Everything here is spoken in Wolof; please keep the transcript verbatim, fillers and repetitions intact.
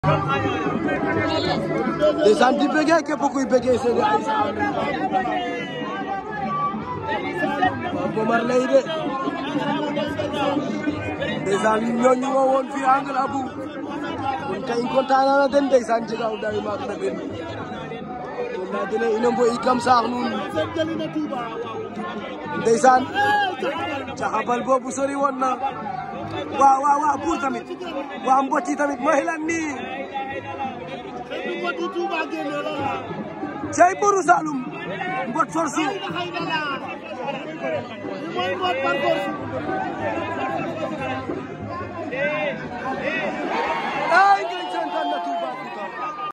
ndeysaan di bëggee képp kuy bëggee Seydi Aïssa Bomar lay de ndeysaan ñooñu woowoon fi angle Abou kon kay kontaan na den ndeysaan ci kaw dawi maak na ben na dene ina mboy kam saax nun ndeysaan caxabal boobu sori woon na waaw waaw waaw pour tamit waa mbocci tamit ma xilan nii cey buru Saloum mbot forsu ay